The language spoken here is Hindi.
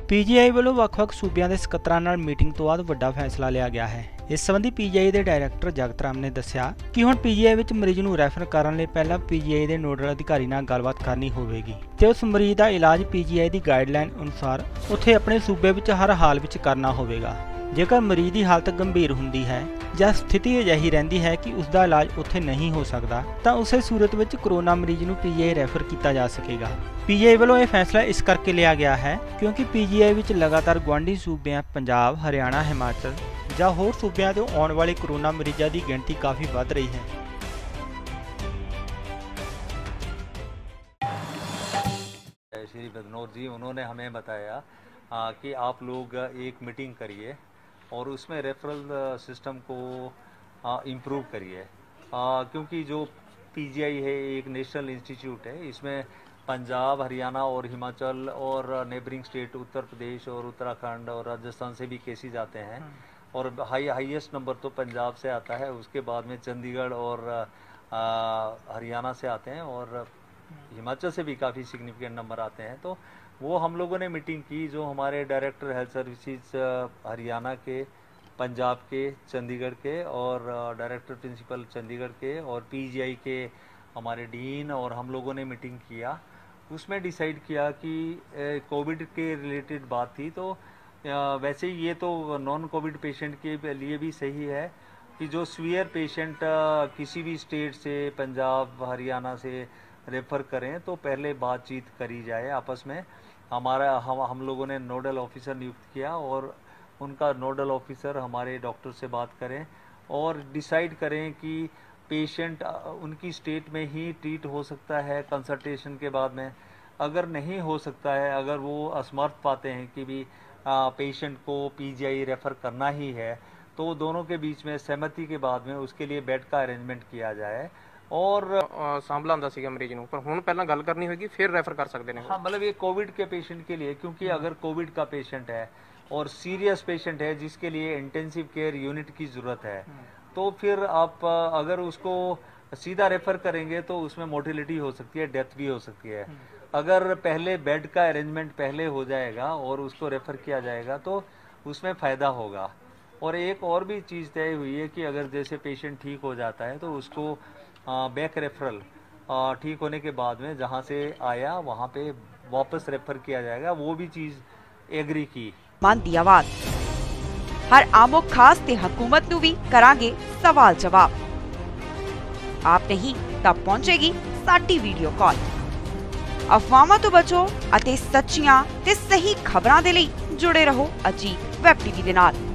पीजीआई ਵੱਲੋਂ ਵੱਖ-ਵੱਖ ਸੂਬਿਆਂ ਦੇ ਸਕੱਤਰਾਂ ਨਾਲ ਮੀਟਿੰਗ ਤੋਂ ਬਾਅਦ ਵੱਡਾ ਫੈਸਲਾ ਲਿਆ ਗਿਆ ਹੈ। ਇਸ ਸੰਬੰਧੀ ਪੀਜੀਆਈ ਦੇ ਡਾਇਰੈਕਟਰ ਜਗਤ ਰਾਮ ਨੇ ਦੱਸਿਆ ਕਿ ਹੁਣ ਪੀਜੀਆਈ ਵਿੱਚ ਮਰੀਜ਼ ਨੂੰ ਰੈਫਰ ਕਰਨ ਲਈ ਪਹਿਲਾਂ ਪੀਜੀਆਈ ਦੇ ਨੋਡਲ ਅਧਿਕਾਰੀ ਨਾਲ ਗੱਲਬਾਤ ਕਰਨੀ ਹੋਵੇਗੀ ਤੇ ਉਸ ਮਰੀਜ਼ ਦਾ ਇਲਾਜ ਪੀਜੀਆਈ ਦੀ ਗਾਈਡਲਾਈਨ ਅਨੁਸਾਰ ਉੱਥੇ ਆਪਣੇ ਸੂਬੇ ਵਿੱਚ ਹਰ ਹਾਲ ਵਿੱਚ ਕਰਨਾ ਹੋਵੇਗਾ। ਜੇਕਰ ਮਰੀਜ਼ ਦੀ ਹਾਲਤ ਗੰਭੀਰ ਹੁੰਦੀ ਹੈ ਜਾਂ ਸਥਿਤੀ ਅਜਿਹੀ ਰਹਿੰਦੀ ਹੈ ਕਿ ਉਸ ਦਾ ਇਲਾਜ ਉੱਥੇ ਨਹੀਂ ਹੋ ਸਕਦਾ ਤਾਂ ਉਸੇ ਸੂਰਤ ਵਿੱਚ ਕੋਰੋਨਾ ਮਰੀਜ਼ ਨੂੰ ਪੀਜੀਆਈ ਰੈਫਰ ਕੀਤਾ ਜਾ ਸਕੇਗਾ। ਪੀਜੀਆਈ ਵੱਲੋਂ ਇਹ ਫੈਸਲਾ ਇਸ ਕਰਕੇ ਲਿਆ ਗਿਆ ਹੈ ਕਿਉਂਕਿ ਪੀਜੀਆਈ ਵਿੱਚ ਲਗਾਤਾਰ ਗੁਆਂਢੀ ਸੂਬਿਆਂ ਪੰਜਾਬ, ਹਰਿਆਣਾ, ਹਿਮਾਚਲ ਜਾਂ ਹੋਰ ਸੂਬਿਆਂ ਤੋਂ ਆਉਣ ਵਾਲੇ ਕੋਰੋਨਾ ਮਰੀਜ਼ਾਂ ਦੀ ਗਿਣਤੀ ਕਾਫੀ ਵੱਧ ਰਹੀ ਹੈ। श्री बदनौर जी उन्होंने हमें बताया कि आप लोग एक मीटिंग करिए और उसमें रेफरल सिस्टम को इम्प्रूव करिए, क्योंकि जो पीजीआई है एक नेशनल इंस्टीट्यूट है, इसमें पंजाब, हरियाणा और हिमाचल और नेबरिंग स्टेट उत्तर प्रदेश और उत्तराखंड और राजस्थान से भी केसेस आते हैं और हाईएस्ट नंबर तो पंजाब से आता है, उसके बाद में चंडीगढ़ और हरियाणा से आते हैं और हिमाचल से भी काफ़ी सिग्निफिकेंट नंबर आते हैं। तो वो हम लोगों ने मीटिंग की, जो हमारे डायरेक्टर हेल्थ सर्विसेज हरियाणा के, पंजाब के, चंडीगढ़ के और डायरेक्टर प्रिंसिपल चंडीगढ़ के और पीजीआई के हमारे डीन और हम लोगों ने मीटिंग किया। उसमें डिसाइड किया कि कोविड के रिलेटेड बात थी, तो वैसे ये तो नॉन कोविड पेशेंट के लिए भी सही है कि जो सीवियर पेशेंट किसी भी स्टेट से, पंजाब, हरियाणा से रेफ़र करें तो पहले बातचीत करी जाए आपस में। हम लोगों ने नोडल ऑफिसर नियुक्त किया और उनका नोडल ऑफिसर हमारे डॉक्टर से बात करें और डिसाइड करें कि पेशेंट उनकी स्टेट में ही ट्रीट हो सकता है कंसल्टेशन के बाद में। अगर नहीं हो सकता है, अगर वो असमर्थ पाते हैं कि भी पेशेंट को पीजीआई रेफ़र करना ही है, तो दोनों के बीच में सहमति के बाद में उसके लिए बेड का अरेंजमेंट किया जाए। और ਸਾਂਭਲਾ ਹੁੰਦਾ ਸੀਗਾ ਮਰੀਜ਼ ਨੂੰ, ਪਰ ਹੁਣ ਪਹਿਲਾਂ ਗੱਲ ਕਰਨੀ ਹੋਏਗੀ ਫਿਰ ਰੈਫਰ ਕਰ ਸਕਦੇ ਨੇ। हाँ, मतलब ये कोविड के पेशेंट के लिए, क्योंकि अगर कोविड का पेशेंट है और सीरियस पेशेंट है जिसके लिए इंटेंसिव केयर यूनिट की ज़रूरत है, तो फिर आप अगर उसको सीधा रेफ़र करेंगे तो उसमें मोर्टेलिटी हो सकती है, डेथ भी हो सकती है। अगर पहले बेड का अरेंजमेंट पहले हो जाएगा और उसको रेफ़र किया जाएगा तो उसमें फ़ायदा होगा। और एक और भी चीज़ तय हुई है कि अगर जैसे पेशेंट ठीक हो जाता है तो उसको बैक रेफरल ठीक होने के बाद में जहाँ से आया वहाँ पे वापस रेफर किया जाएगा, वो भी चीज़ एग्री की। मन दी आवाज़ हर आमो खास ते हुकूमत नू भी करांगे सवाल जवाब। आप नहीं तब पहुंचेगी साडी वीडियो कॉल। अफवाहां तो बचो अते सच्चियां ते सही खबरां दे लई जुड़े रहो अजीत वैब टीवी दे नाल।